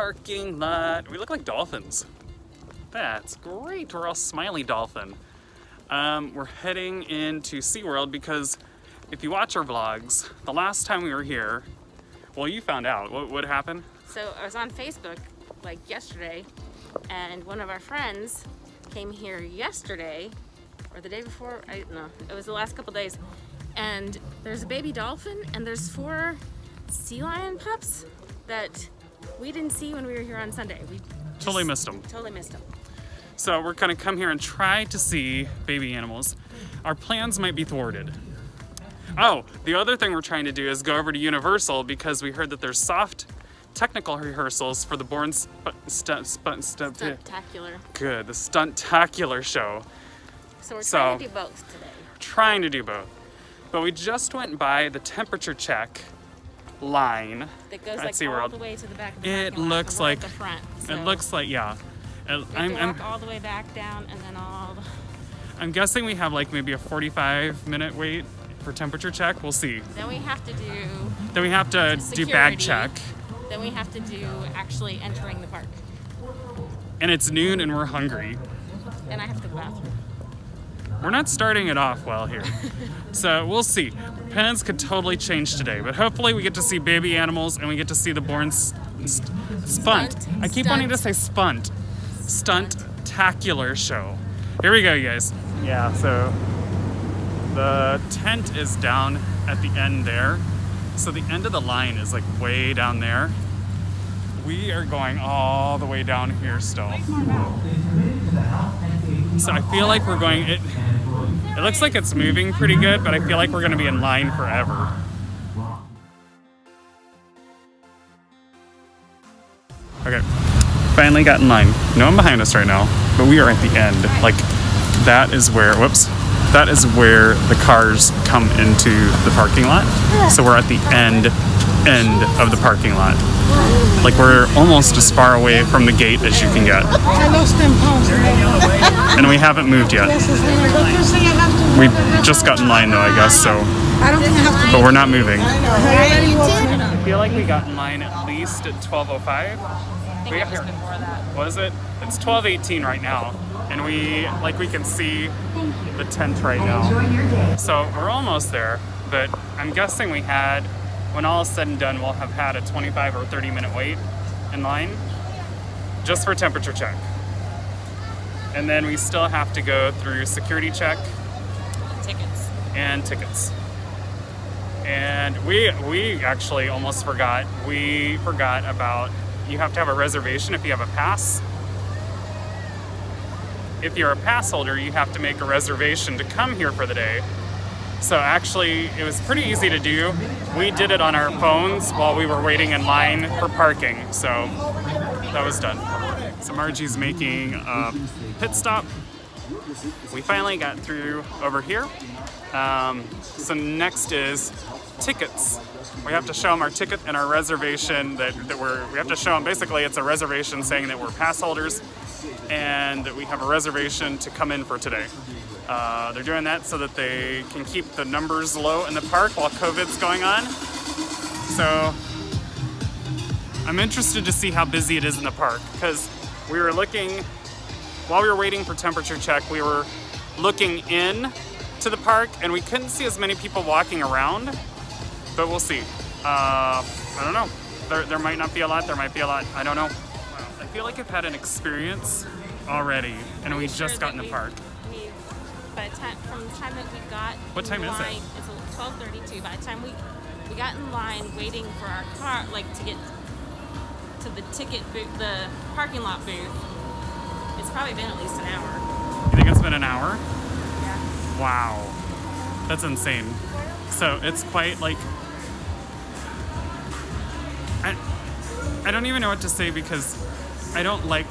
parking lot. We look like dolphins. That's great. We're all smiley dolphin. We're heading into Seaworld because if you watch our vlogs, the last time we were here, well, you found out. What happened? So I was on Facebook like yesterday, and one of our friends came here yesterday, or the day before, I don't know, it was the last couple days, and there's a baby dolphin and there's 4 sea lion pups that we didn't see when we were here on Sunday. We totally missed them. Totally missed them. So we're gonna come here and try to see baby animals. Our plans might be thwarted. Oh, the other thing we're trying to do is go over to Universal because we heard that there's soft technical rehearsals for the Bourne Stuntacular. Good, the Stuntacular Show. So we're trying to do both today. Trying to do both. But we just went by the temperature check line that goes at like SeaWorld. all the way to the back of the It looks like the front. So it looks like, yeah. I'm all the way back down and then all the... I'm guessing we have like maybe a 45-minute wait for temperature check. We'll see. Then we have to do... Then we have to do bag check. Then we have to do actually entering the park. And it's noon and we're hungry. And I have to go to the bathroom. We're not starting it off well here. So we'll see. Plans could totally change today, but hopefully we get to see baby animals and we get to see the Bourne Stunt. I keep wanting to say Spunt. Stuntacular Show. Here we go, you guys. Yeah, so the tent is down at the end there. So the end of the line is like way down there. We are going all the way down here still. So I feel like we're going, it looks like it's moving pretty good, but I feel like we're gonna be in line forever. Okay, finally got in line. No one behind us right now, but we are at the end. Like, that is where, whoops, that is where the cars come into the parking lot. So we're at the end of the parking lot. Like, we're almost as far away from the gate as you can get. And we haven't moved yet. We just got in line though, I guess, so. But we're not moving. I feel like we got in line at least at 12:05. I think it was before that. Was it? It's 12:18 right now. And we can see the tent right now. So we're almost there, but I'm guessing we had, when all is said and done, we'll have had a 25 or 30-minute wait in line just for temperature check. And then we still have to go through security check. Tickets. And tickets. And we actually almost forgot. We forgot about, you have to have a reservation if you have a pass. If you're a pass holder, you have to make a reservation to come here for the day. So actually, it was pretty easy to do. We did it on our phones while we were waiting in line for parking. So that was done. So Margie's making a pit stop. We finally got through over here. So next is tickets. We have to show them our ticket and our reservation we have to show them, basically it's a reservation saying that we're pass holders and that we have a reservation to come in for today. They're doing that so that they can keep the numbers low in the park while COVID's going on. So I'm interested to see how busy it is in the park, because we were looking, while we were waiting for temperature check, we were looking in to the park and we couldn't see as many people walking around, but we'll see. I don't know. There might not be a lot, there might be a lot, I don't know. I feel like I've had an experience already and we just got in the park. By the time, from the time that we got what time is it? It's 12:32. By the time we got in line waiting for our car, like to get to the ticket booth, the parking lot booth, it's probably been at least an hour. You think it's been an hour? Yeah. Wow, that's insane. So it's quite like, I don't even know what to say, because I don't want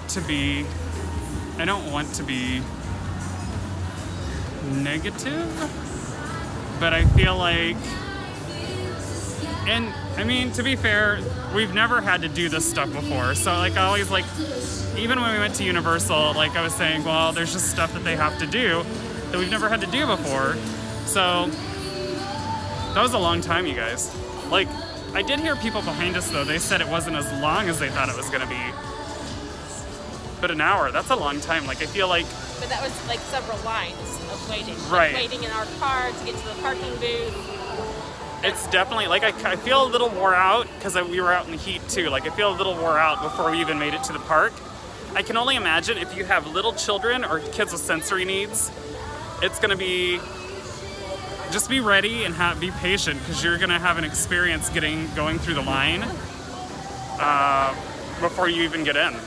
to be negative, but I feel like, and I mean, to be fair, we've never had to do this stuff before, so like I always, like, even when we went to Universal, like I was saying, well, there's just stuff that they have to do that we've never had to do before. So that was a long time, you guys. Like, I did hear people behind us though, they said it wasn't as long as they thought it was gonna be. But an hour, that's a long time. Like I feel like... But that was like several lines of waiting. Right. Like waiting in our car to get to the parking booth. It's definitely, like I feel a little wore out because we were out in the heat too. Like I feel a little wore out before we even made it to the park. I can only imagine if you have little children or kids with sensory needs, it's gonna be, just be ready and be patient because you're gonna have an experience going through the line before you even get in.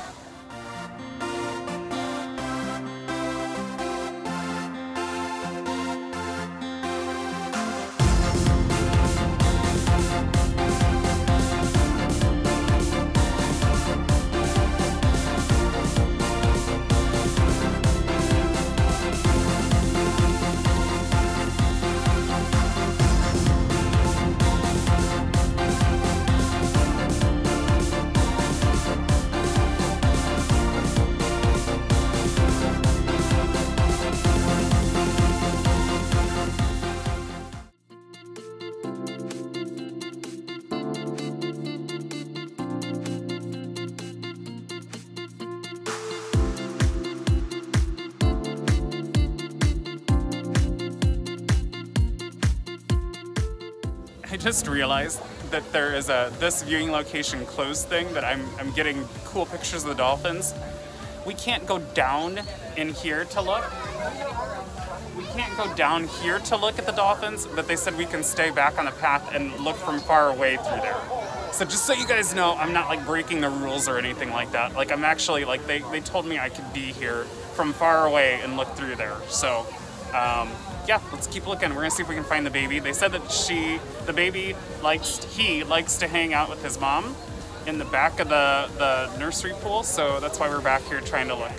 I just realized that there is this viewing location closed thing that I'm getting cool pictures of the dolphins. We can't go down in here to look. We can't go down here to look at the dolphins, but they said we can stay back on the path and look from far away through there. So just so you guys know, I'm not like breaking the rules or anything like that. Like I'm actually, like they told me I could be here from far away and look through there. So yeah, let's keep looking. We're gonna see if we can find the baby. They said that the baby likes to hang out with his mom in the back of the nursery pool. So that's why we're back here trying to look.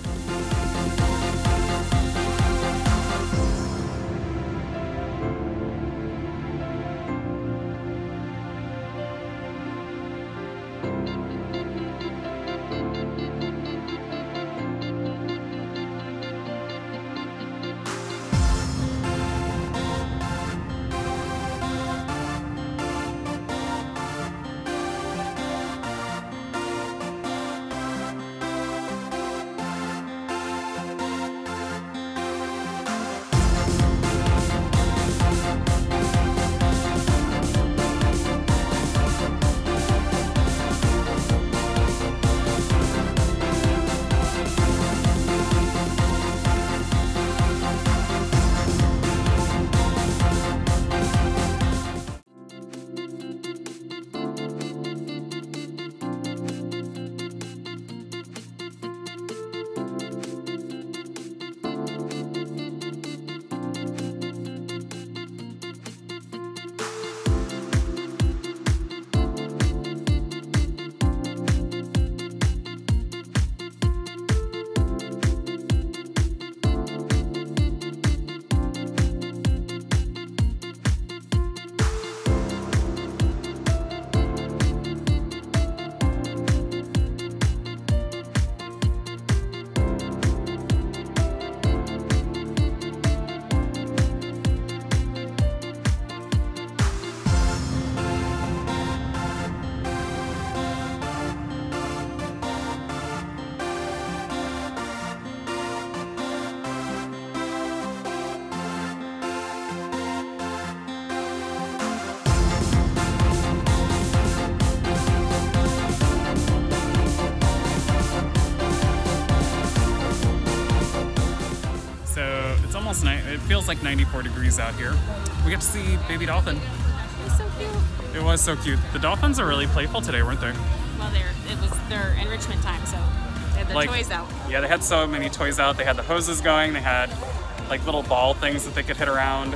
It feels like 94 degrees out here. We get to see baby dolphin. It was so cute. It was so cute. The dolphins are really playful today, weren't they? Well, it was their enrichment time, so they had their toys out. Yeah, they had so many toys out. They had the hoses going. They had like little ball things that they could hit around.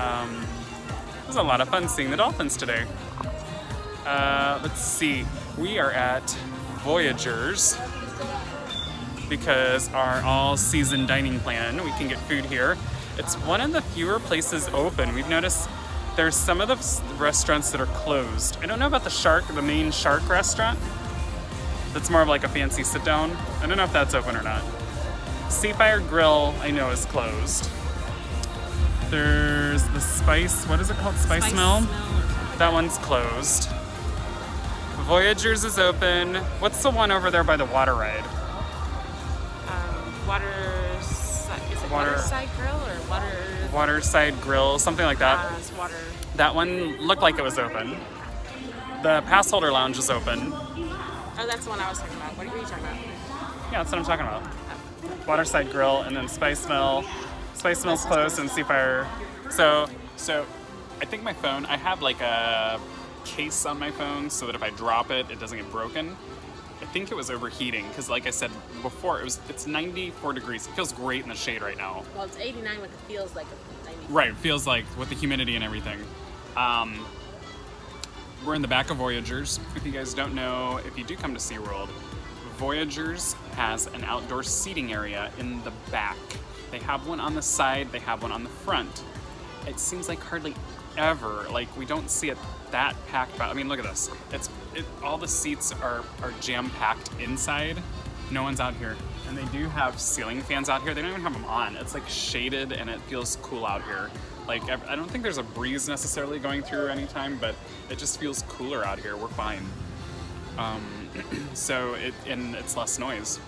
It was a lot of fun seeing the dolphins today. Let's see. We are at Voyagers because our all-season dining plan, we can get food here. It's one of the fewer places open. We've noticed there's some of the restaurants that are closed. I don't know about the main shark restaurant. That's more of like a fancy sit down. I don't know if that's open or not. Seafire Grill, I know, is closed. There's the Spice, what is it called? Spice Mill? That one's closed. Voyagers is open. What's the one over there by the water ride? Is it Waterside Grill or Waterside Grill, something like that. It's water. That one looked like it was open. The pass holder lounge is open. Oh, that's the one I was talking about. What are you talking about? Yeah, that's what I'm talking about. Waterside Grill, and then Spice Mill. Spice Mill's closed, and Seafire. So I think my phone, I have like a case on my phone so that if I drop it, it doesn't get broken. I think it was overheating because, like I said before, it's 94 degrees. It feels great in the shade right now. Well, it's 89 with it feels like 94. Right, it feels like with the humidity and everything. We're in the back of Voyagers. If you guys don't know, if you do come to SeaWorld, Voyagers has an outdoor seating area in the back. They have one on the side, they have one on the front. It seems like hardly ever, like we don't see it that packed, but I mean, look at this. All the seats are jam-packed inside. No one's out here. And they do have ceiling fans out here. They don't even have them on. It's like shaded and it feels cool out here. Like, I don't think there's a breeze necessarily going through anytime, but it just feels cooler out here. We're fine. And it's less noise.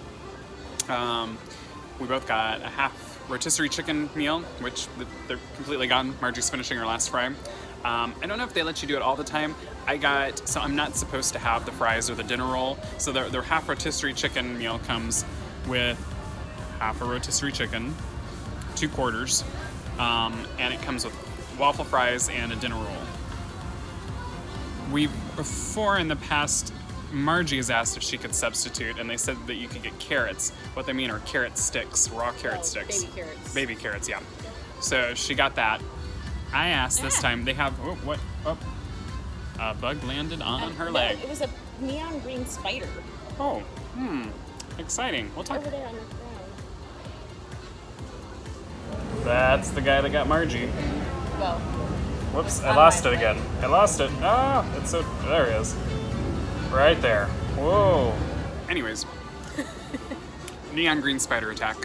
We both got a half rotisserie chicken meal, which they're completely gone. Margie's finishing her last fry. I don't know if they let you do it all the time. So I'm not supposed to have the fries or the dinner roll. So their half rotisserie chicken meal comes with half a rotisserie chicken, 2 quarters, and it comes with waffle fries and a dinner roll. Before in the past, Margie has asked if she could substitute, and they said that you could get carrots. What they mean are carrot sticks, raw carrot sticks. Baby carrots. Baby carrots, yeah. So she got that. I asked this time, they have, a bug landed on her leg. It was a neon green spider. Oh, exciting. We'll talk. Over there on the ground. That's the guy that got Margie. Well. Whoops, I lost it again. I lost it. There he is. Right there. Whoa. Anyways, neon green spider attack.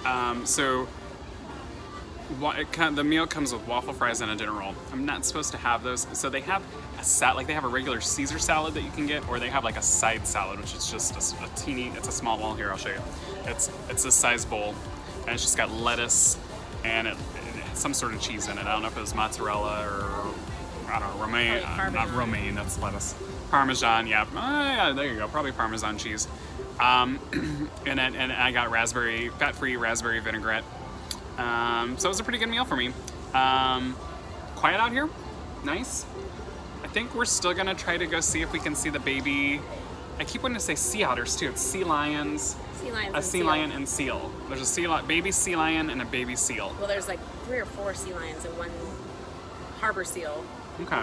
The meal comes with waffle fries and a dinner roll. I'm not supposed to have those. So they have a salad, like they have a regular Caesar salad that you can get, or they have like a side salad, which is just a teeny, it's a small bowl. Here, I'll show you. It's a size bowl, and it's just got lettuce and it has some sort of cheese in it. I don't know if it was mozzarella or, I don't know, romaine. Not romaine, that's lettuce. Parmesan, yeah. Yeah, there you go. Probably Parmesan cheese. And I got fat-free raspberry vinaigrette. So it was a pretty good meal for me. Quiet out here. Nice. I think we're still gonna try to go see if we can see the baby. I keep wanting to say sea otters too. It's sea lions. A sea lion and seal. There's a baby sea lion and a baby seal. Well, there's like 3 or 4 sea lions and 1 harbor seal. Okay.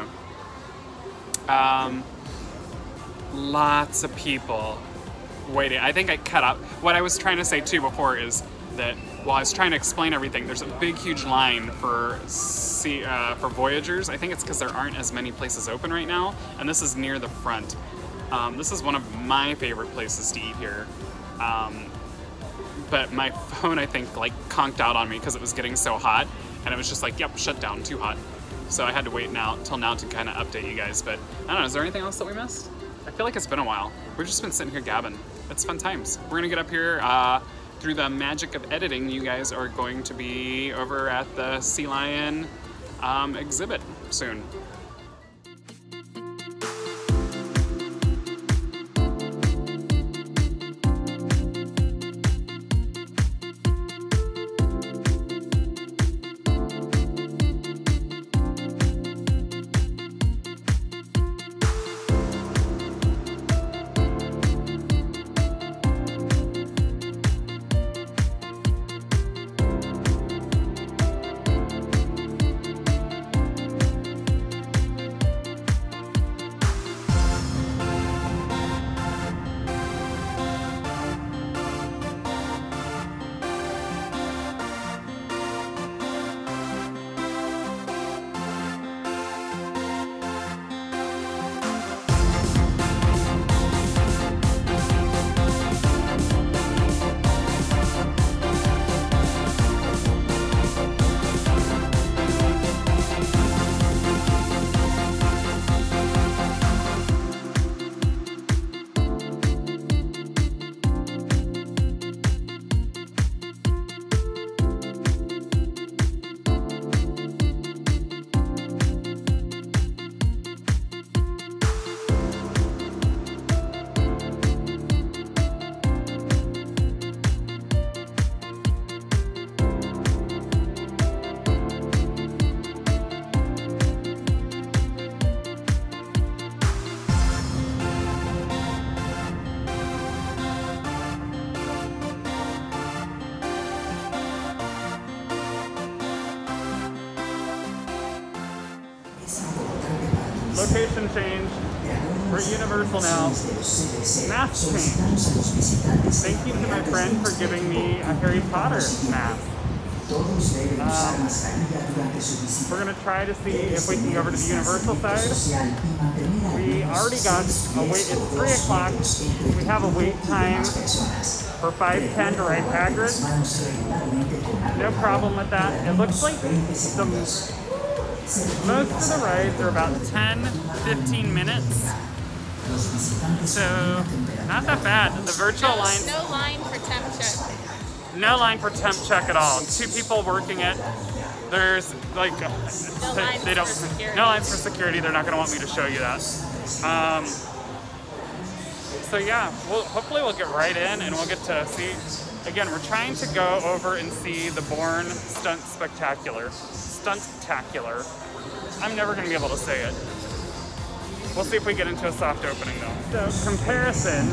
Lots of people waiting. I think I cut out. What I was trying to say too before is that while I was trying to explain everything, there's a big, huge line for Voyagers. I think it's because there aren't as many places open right now, and this is near the front. This is one of my favorite places to eat here. But my phone, I think, like conked out on me because it was getting so hot, and it was just like, yep, shut down, too hot. So I had to wait till now to kind of update you guys. But I don't know, is there anything else that we missed? I feel like it's been a while. We've just been sitting here gabbing. It's fun times. We're gonna get up here. Through the magic of editing, you guys are going to be over at the Sea Lion exhibit soon. Location change. We're at Universal now. Mask change. Thank you to my friend for giving me a Harry Potter mask. We're going to try to see if we can go over to the Universal side. We already got a wait. It's 3 o'clock. We have a wait time for 5:10 to ride Hagrid. No problem with that. It looks like most of the rides are about 10-15 minutes. So, not that bad. The virtual line. No line for temp check. No line for temp check at all. 2 people working it. There's like no lines for security. No lines for security. They're not going to want me to show you that. So yeah, hopefully we'll get right in and we'll get to see. Again, we're trying to go over and see the Bourne Stuntacular. I'm never going to be able to say it. We'll see if we get into a soft opening though. So comparison.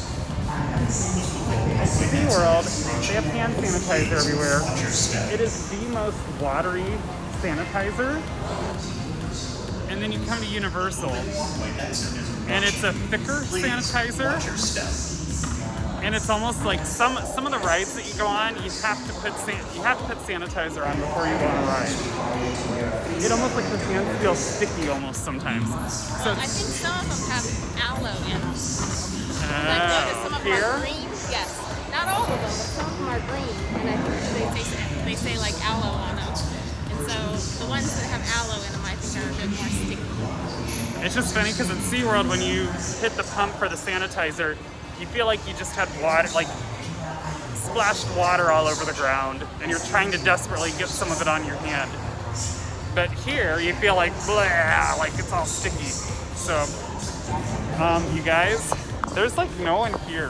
At Seaworld, they have hand sanitizer everywhere. It is the most watery sanitizer. And then you come to Universal, and it's a thicker sanitizer. And it's almost like some of the rides that you go on, you have to put sanitizer on before you go on a ride. It almost like the hands feel sticky almost sometimes. So I think some of them have aloe in them. Some of them here? are green. Yes, not all of them, but some of them are green, and I think they say like aloe on them. And so the ones that have aloe in them, I think are a bit more sticky. It's just funny because at SeaWorld, when you hit the pump for the sanitizer, you feel like you just had water, like splashed water all over the ground, and you're trying to desperately get some of it on your hand. But here, you feel like blah, like it's all sticky. So, you guys, there's like no one here.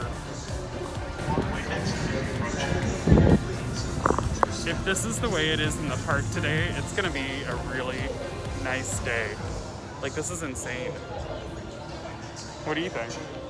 If this is the way it is in the park today, it's gonna be a really nice day. Like, this is insane. What do you think?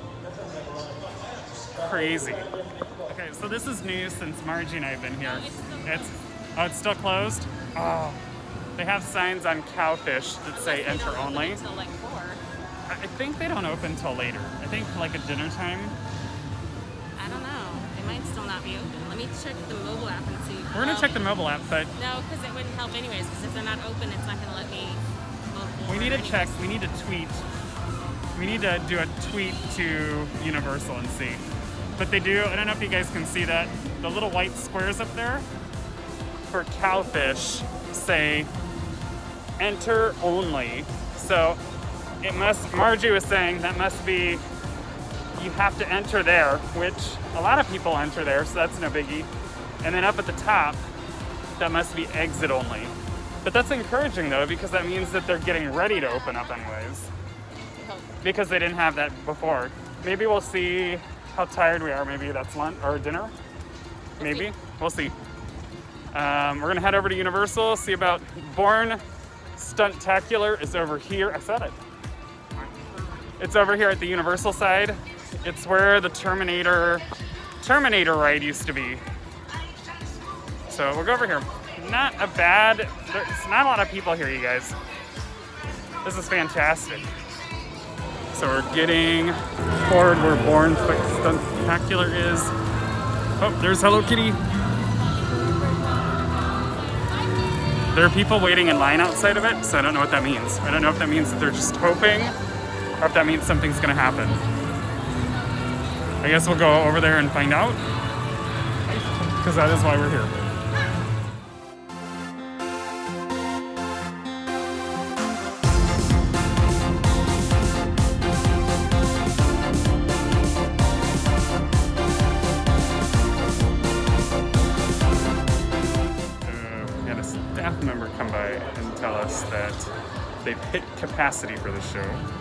Crazy. Okay, so this is new since Margie and I have been here. It's still closed? Oh. They have signs on Cowfish that say enter only. Until like 4. I think they don't open till later. I think like at dinner time. I don't know. They might still not be open. Let me check the mobile app and see. We're gonna check the mobile app, but no, because it wouldn't help anyways. Because if they're not open, it's not gonna let me. We need to check. We need to tweet. We need to do a tweet to Universal and see. But they do. I don't know if you guys can see that. The little white squares up there for Cowfish say enter only. So it must. Margie was saying that must be. You have to enter there, which a lot of people enter there, so that's no biggie. And then up at the top, that must be exit only. But that's encouraging though, because that means that they're getting ready to open up anyways. Because they didn't have that before. Maybe we'll see how tired we are. Maybe that's lunch or dinner. Maybe. We'll see. We're gonna head over to Universal, see about Bourne Stuntacular is over here. I said it. It's over here at the Universal side. It's where the Terminator ride used to be. So we'll go over here. There's not a lot of people here, you guys. This is fantastic. So we're getting toward where Bourne Stuntacular is. Oh, there's Hello Kitty. There are people waiting in line outside of it, so I don't know what that means. I don't know if that means that they're just hoping, or if that means something's gonna happen. I guess we'll go over there and find out, because that is why we're here. We had a staff member come by and tell us that they've hit capacity for the show.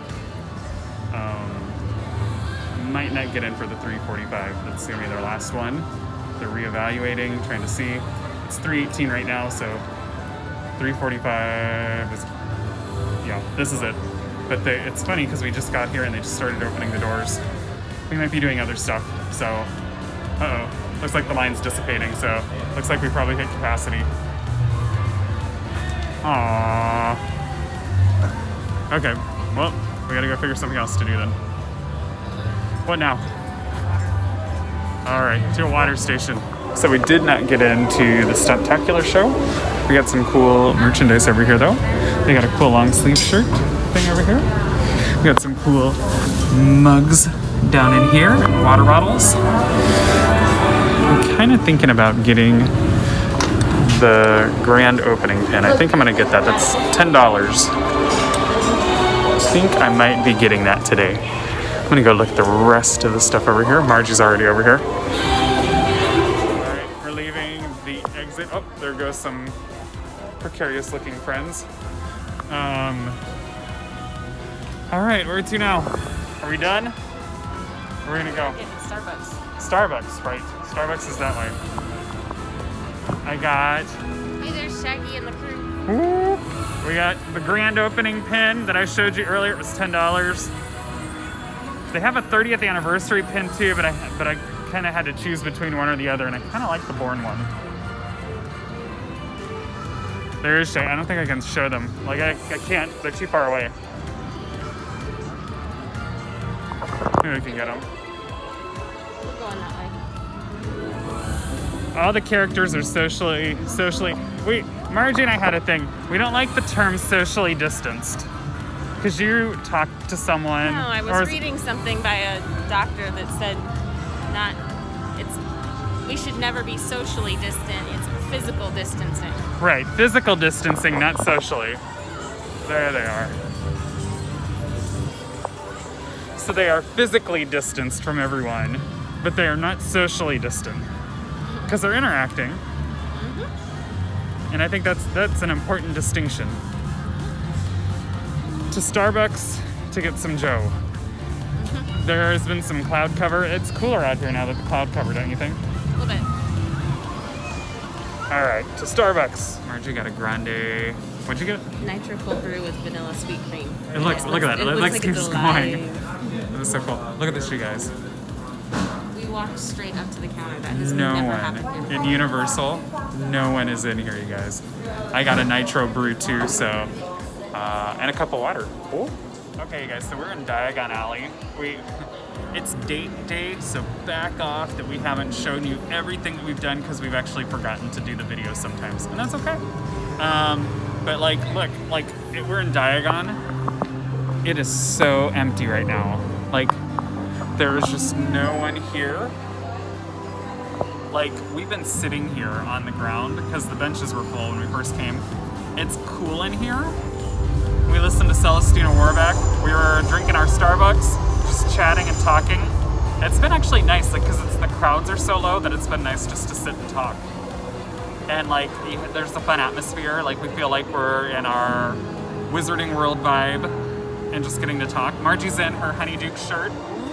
Might not get in for the 3:45. That's gonna be their last one. They're reevaluating, trying to see. It's 3:18 right now, so 3:45 is, yeah, this is it. But it's funny because we just got here and they just started opening the doors. We might be doing other stuff, so, uh-oh. Looks like the line's dissipating, so looks like we probably hit capacity. Aww. Okay. Well, we gotta go figure something else to do then. What now? All right, to a water station. So we did not get into the Stuntacular Show. We got some cool merchandise over here though. They got a cool long sleeve shirt thing over here. We got some cool mugs down in here, water bottles. I'm kind of thinking about getting the grand opening pin. I think I'm gonna get that. That's $10. I think I might be getting that today. I'm gonna go look at the rest of the stuff over here. Margie's already over here. All right, we're leaving the exit. Oh, there goes some precarious looking friends. All right, where to now? Are we done? We're gonna go. Starbucks. Starbucks, right. Starbucks is that way. I got... Hey, there's Shaggy and the crew. Ooh, we got the grand opening pin that I showed you earlier. It was $10. They have a 30th anniversary pin too, but I kind of had to choose between one or the other, and I kind of like the Bourne one. There is Shaggy. I don't think I can show them. Like I can't. They're too far away. Maybe we can get them. We're going that way. All the characters are socially. Margie and I had a thing. We don't like the term socially distanced. Because you talked to someone. No, I was reading something by a doctor that said we should never be socially distant. It's physical distancing. Right, physical distancing, not socially. There they are. So they are physically distanced from everyone, but they are not socially distant. Because they're interacting. And I think that's an important distinction. To Starbucks to get some Joe. There has been some cloud cover. It's cooler out here now with the cloud cover, don't you think? A little bit. All right, to Starbucks. Margie got a grande. What'd you get? Nitro cold brew with vanilla sweet cream. Look at that. It looks like keeps it's going. alive. That is so cool. Look at this, you guys. We walked straight up to the counter. That has No never one happened in Universal. No one is in here, you guys. I got a nitro brew too, so and a cup of water. Cool. Okay, you guys. So we're in Diagon Alley. It's date day, so back off that we haven't shown you everything that we've done because we've actually forgotten to do the video sometimes, and that's okay. But like, look, like we're in Diagon. It is so empty right now. Like, there is just no one here. Like, we've been sitting here on the ground because the benches were full when we first came. It's cool in here. We listened to Celestina Warbeck. We were drinking our Starbucks, just chatting and talking. It's been actually nice, like, because the crowds are so low that it's been nice just to sit and talk. And like, there's a fun atmosphere. Like, we feel like we're in our Wizarding World vibe and just getting to talk. Margie's in her Honeyduke shirt.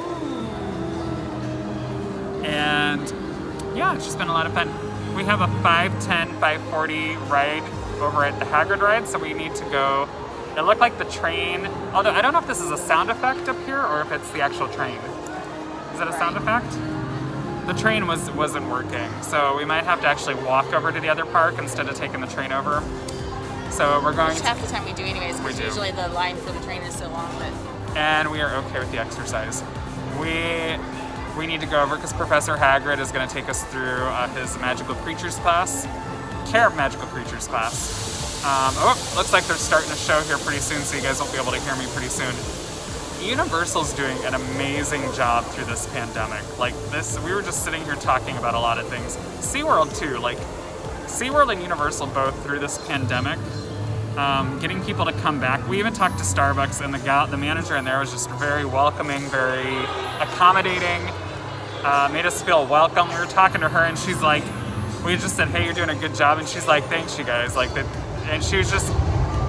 And yeah, it's just been a lot of fun. We have a 5:10, 5:40 ride over at the Hagrid ride, so we need to go. It looked like the train, although I don't know if this is a sound effect up here or if it's the actual train. Is it a sound effect? The train wasn't working, so we might have to actually walk over to the other park instead of taking the train over. So we're going Which half the time we do anyways, because usually the line for the train is so long. And we are okay with the exercise. We need to go over because Professor Hagrid is going to take us through his Magical Creatures class. Care of Magical Creatures class. Looks like they're starting a show here pretty soon, so you guys won't be able to hear me pretty soon. Universal's doing an amazing job through this pandemic. Like this, we were just sitting here talking about a lot of things. Seaworld too, like Seaworld and Universal both through this pandemic, getting people to come back. We even talked to Starbucks, and the manager in there was just very welcoming, very accommodating, made us feel welcome. We were talking to her, and she's like, we just said, "Hey, you're doing a good job," and she's like, "Thanks, you guys." Like that, and she was just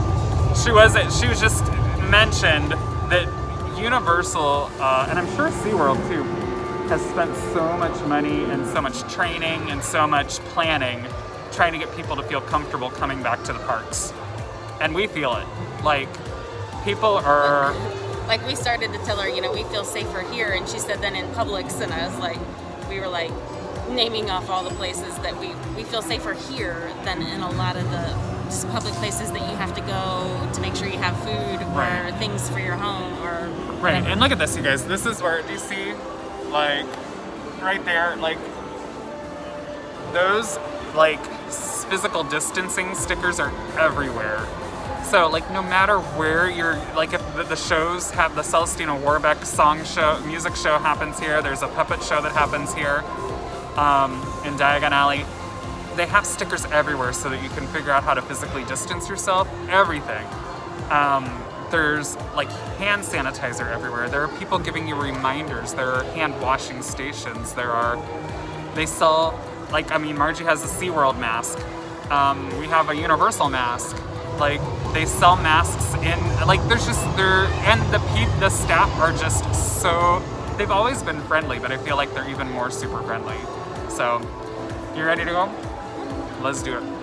mentioned that Universal, and I'm sure SeaWorld too, has spent so much money and so much training and so much planning trying to get people to feel comfortable coming back to the parks. And we feel it. Like, people are... Like, we started to tell her, we feel safer here, and she said then in Publix, and I was like, we were like naming off all the places that we feel safer here than in a lot of the just public places that you have to go to make sure you have food or things for your home or Right, and look at this, you guys. This is where, do you see, like, right there, like, those, like, physical distancing stickers are everywhere. So, like, no matter where you're, like, if the shows have, the Celestina Warbeck song show, music show happens here, there's a puppet show that happens here in Diagon Alley. They have stickers everywhere so that you can figure out how to physically distance yourself, everything. There's like hand sanitizer everywhere. There are people giving you reminders. There are hand washing stations. They sell, like, I mean, Margie has a Seaworld mask. We have a Universal mask. Like, they sell masks in, like, there's just, and the staff are just so, they've always been friendly, but I feel like they're even more super friendly. So, you ready to go? Let's do it.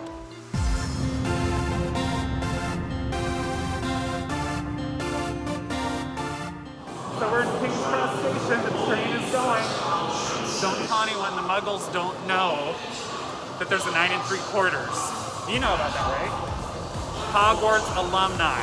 So we're in King's Cross Station, the train is going. Don't tell anyone, the Muggles don't know that there's a 9 3/4. You know about that, right? Hogwarts alumni.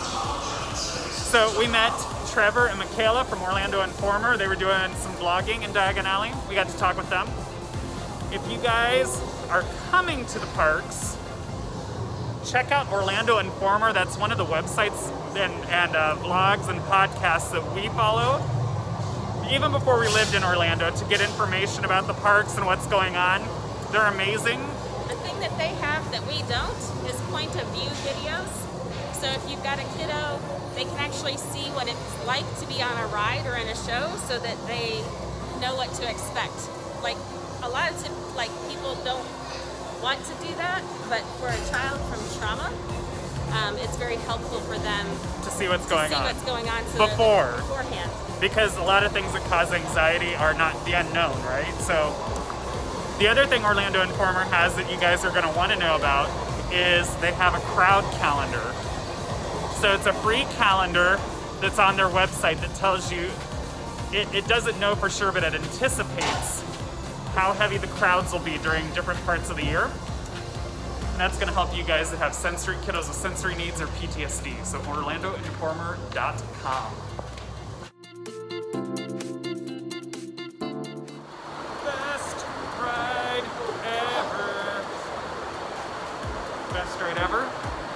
So we met Trevor and Michaela from Orlando Informer. They were doing some vlogging in Diagon Alley. We got to talk with them. If you guys are coming to the parks, check out Orlando Informer. That's one of the websites and vlogs and podcasts that we follow, even before we lived in Orlando, to get information about the parks and what's going on. They're amazing. The thing that they have that we don't is point of view videos. So if you've got a kiddo, they can actually see what it's like to be on a ride or in a show so that they know what to expect. Like, a lot of people don't want to do that, but for a child from trauma, it's very helpful for them to see what's going on so beforehand. Because a lot of things that cause anxiety are not the unknown, right? So the other thing Orlando Informer has that you guys are going to want to know about is they have a crowd calendar. So it's a free calendar that's on their website that tells you, it doesn't know for sure, but it anticipates how heavy the crowds will be during different parts of the year. And that's going to help you guys that have kiddos with sensory needs or PTSD. So OrlandoInformer.com. Best ride ever. Best ride ever.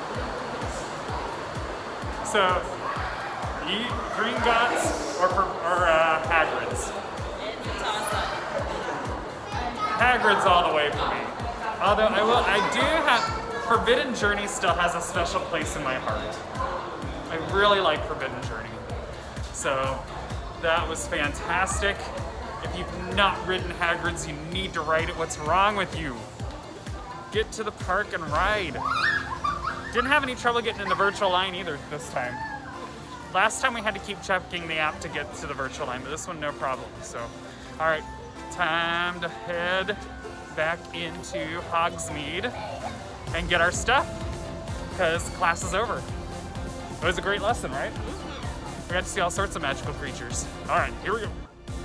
So, Green Gots or Hagrid's? It's a toss-up. Hagrid's all the way for me. Although I do have, Forbidden Journey still has a special place in my heart. I really like Forbidden Journey. So that was fantastic. If you've not ridden Hagrid's, you need to ride it. What's wrong with you? Get to the park and ride. Didn't have any trouble getting in the virtual line either this time. Last time we had to keep checking the app to get to the virtual line, but this one no problem. So, all right. Time to head back into Hogsmeade and get our stuff because class is over. It was a great lesson, right? We got to see all sorts of magical creatures. All right, here we go.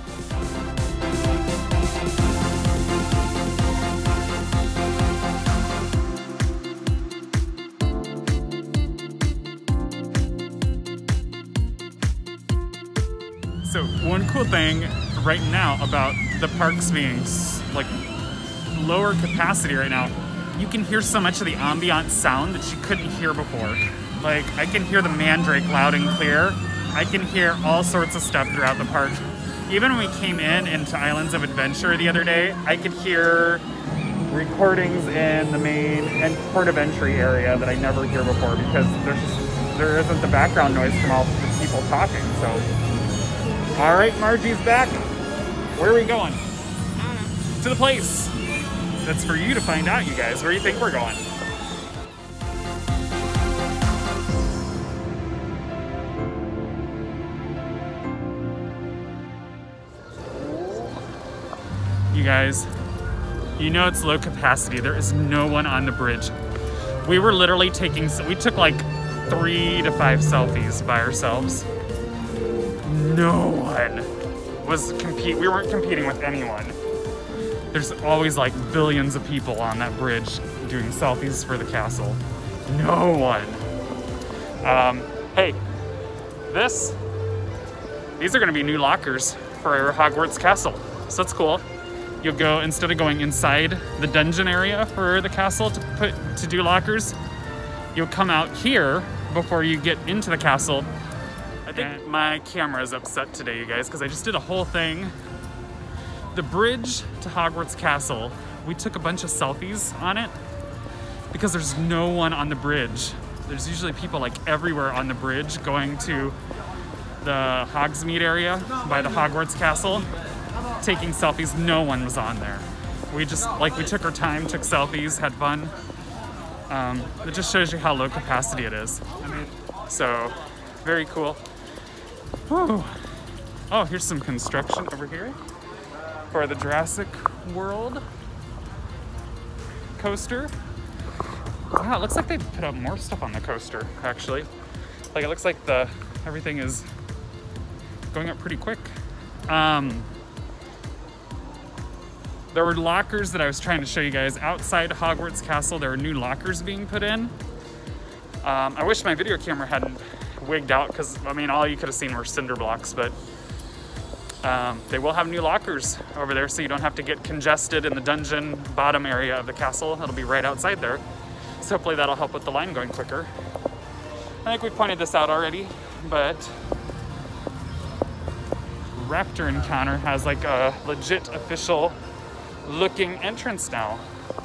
So one cool thing right now about the parks being like lower capacity right now, you can hear so much of the ambient sound that you couldn't hear before. Like, I can hear the mandrake loud and clear. I can hear all sorts of stuff throughout the park. Even when we came into Islands of Adventure the other day, I could hear recordings in the main and port of entry area that I never hear before because there isn't the background noise from all the people talking. So, all right, Margie's back. Where are we going? To the place that's for you to find out, you guys. Where do you think we're going? You guys, you know it's low capacity. There is no one on the bridge. We were literally we took like 3 to 5 selfies by ourselves. No one was we weren't competing with anyone. There's always like billions of people on that bridge doing selfies for the castle. No one. Hey, these are gonna be new lockers for Hogwarts Castle. So that's cool. You'll go, instead of going inside the dungeon area for the castle to do lockers, you'll come out here before you get into the castle. I think my camera is upset today, you guys, because I just did a whole thing. The bridge to Hogwarts Castle, we took a bunch of selfies on it because there's no one on the bridge. There's usually people like everywhere on the bridge going to the Hogsmeade area by the Hogwarts Castle, taking selfies. No one was on there. We took our time, took selfies, had fun. It just shows you how low capacity it is. So, very cool. Whew. Oh, here's some construction over here for the Jurassic World coaster. Wow, it looks like they put up more stuff on the coaster, actually. Like, it looks like everything is going up pretty quick. There were lockers that I was trying to show you guys outside Hogwarts Castle. There are new lockers being put in. I wish my video camera hadn't wigged out because, I mean, all you could have seen were cinder blocks, but they will have new lockers over there so you don't have to get congested in the dungeon bottom area of the castle. It'll be right outside there. So hopefully that'll help with the line going quicker. I think we pointed this out already, but Raptor Encounter has like a legit official looking entrance now.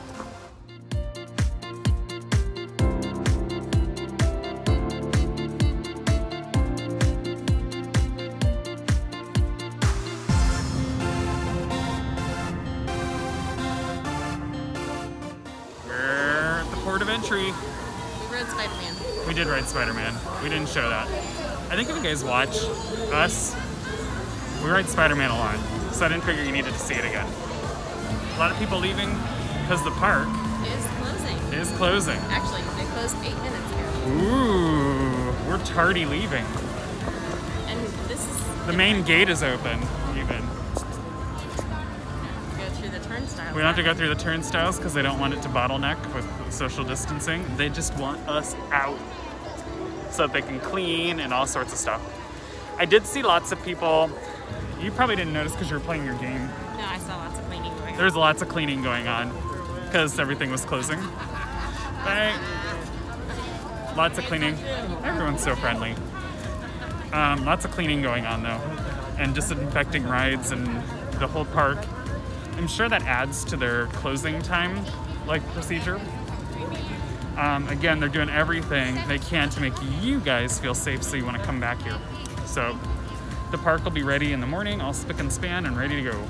We're at the port of entry. We rode Spider-Man. We did ride Spider-Man. We didn't show that. I think if you guys watch us, we ride Spider-Man a lot, so I didn't figure you needed to see it again. A lot of people leaving because the park is closing. Actually, they closed 8 minutes ago. Ooh, we're tardy leaving. And this is the main gate is open, even. Go through the turnstiles. We don't have to go through the turnstiles because they don't want it to bottleneck with social distancing. They just want us out so that they can clean and all sorts of stuff. I did see lots of people. You probably didn't notice because you were playing your game. No, I saw lots of cleaning going on. There's lots of cleaning going on because everything was closing. Right? Lots of cleaning. Everyone's so friendly. Lots of cleaning going on though, and disinfecting rides and the whole park. I'm sure that adds to their closing time, like procedure. Again, they're doing everything they can to make you guys feel safe so you want to come back here. So the park will be ready in the morning, all spick and span and ready to go.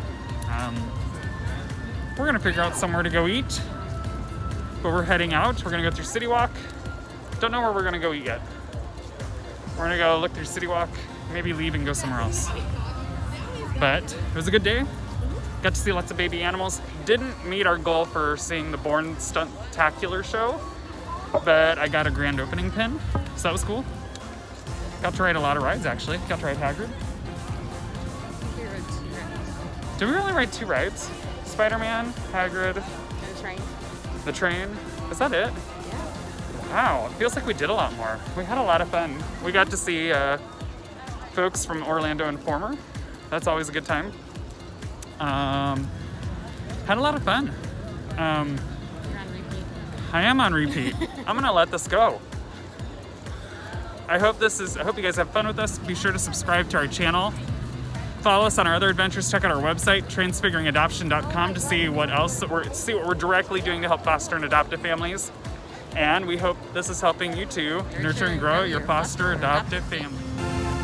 We're gonna figure out somewhere to go eat, but we're heading out. We're gonna go through City Walk. Don't know where we're gonna go eat yet. We're gonna go look through City Walk, maybe leave and go somewhere else. But it was a good day. Got to see lots of baby animals. Didn't meet our goal for seeing the Bourne Stuntacular Show, but I got a grand opening pin, so that was cool. Got to ride a lot of rides actually. Got to ride Hagrid. We rode 2 rides. Did we only ride 2 rides? Spider-Man, Hagrid, And the train. the train. Is that it? Yeah. Wow, it feels like we did a lot more. We had a lot of fun. We got to see folks from Orlando and Former. That's always a good time. Had a lot of fun. You're on repeat. I am on repeat. I'm gonna let this go. I hope you guys have fun with us. Be sure to subscribe to our channel. Follow us on our other adventures. Check out our website, transfiguringadoption.com, to see what we're directly doing to help foster and adoptive families. And we hope this is helping you to nurture and grow your foster adoptive family.